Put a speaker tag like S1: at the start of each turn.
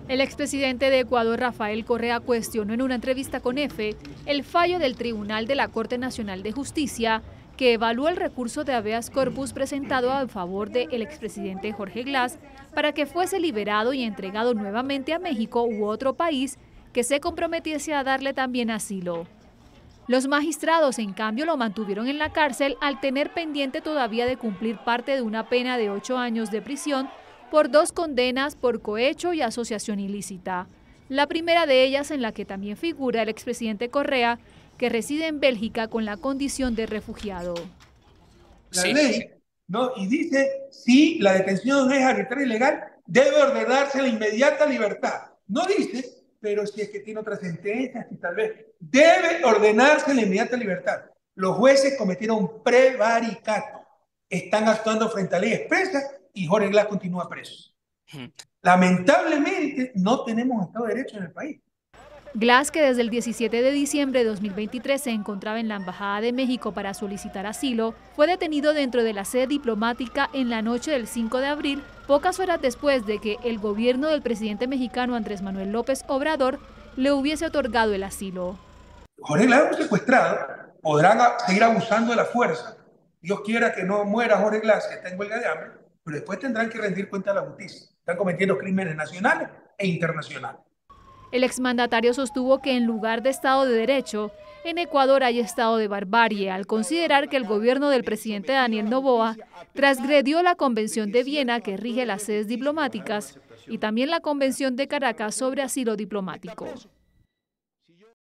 S1: El expresidente de Ecuador, Rafael Correa, cuestionó en una entrevista con EFE el fallo del Tribunal de la Corte Nacional de Justicia que evalúa el recurso de habeas corpus presentado a favor del expresidente Jorge Glass para que fuese liberado y entregado nuevamente a México u otro país que se comprometiese a darle también asilo. Los magistrados, en cambio, lo mantuvieron en la cárcel al tener pendiente todavía de cumplir parte de una pena de 8 años de prisión por 2 condenas por cohecho y asociación ilícita. La primera de ellas en la que también figura el expresidente Correa, que reside en Bélgica con la condición de refugiado.
S2: La ley, ¿no? Y dice, si la detención es arbitraria y ilegal, debe ordenarse la inmediata libertad. No dice, pero si es que tiene otra sentencia, si tal vez, debe ordenarse la inmediata libertad. Los jueces cometieron prevaricato, están actuando frente a ley expresa y Jorge Glass continúa preso. Lamentablemente, no tenemos Estado de Derecho en el país.
S1: Glass, que desde el 17 de diciembre de 2023 se encontraba en la Embajada de México para solicitar asilo, fue detenido dentro de la sede diplomática en la noche del 5 de abril, pocas horas después de que el gobierno del presidente mexicano Andrés Manuel López Obrador le hubiese otorgado el asilo.
S2: Jorge Glass es secuestrado, podrán seguir abusando de la fuerza. Dios quiera que no muera Jorge Glass, que está en huelga de hambre, pero después tendrán que rendir cuenta a la justicia. Están cometiendo crímenes nacionales e internacionales.
S1: El exmandatario sostuvo que en lugar de Estado de Derecho, en Ecuador hay estado de barbarie, al considerar que el gobierno del presidente Daniel Noboa transgredió la Convención de Viena que rige las sedes diplomáticas y también la Convención de Caracas sobre asilo diplomático.